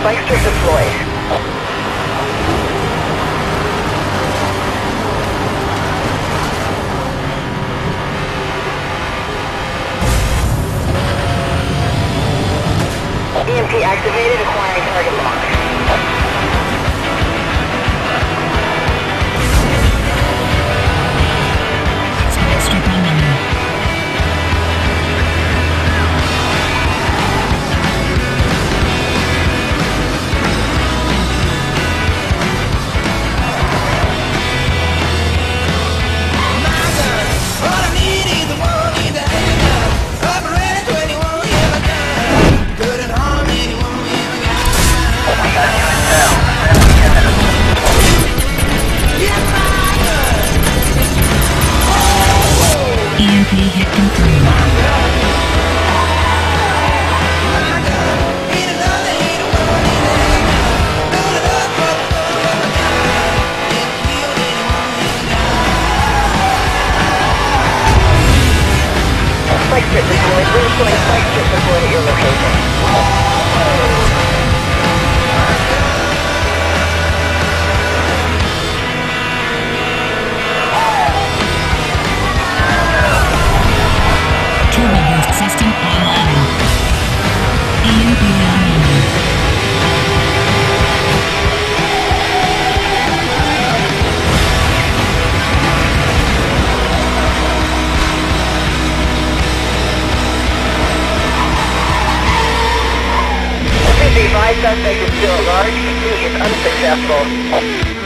Spike strip deployed. E M P activated, acquiring target lock. Spike strip online. E M P hit confirmed. Spike strip deployed. We're showing spike strip deployed at your location. Turbo boost system online. E M P online. Please be advised, suspect is still at large. Pursuit is unsuccessful.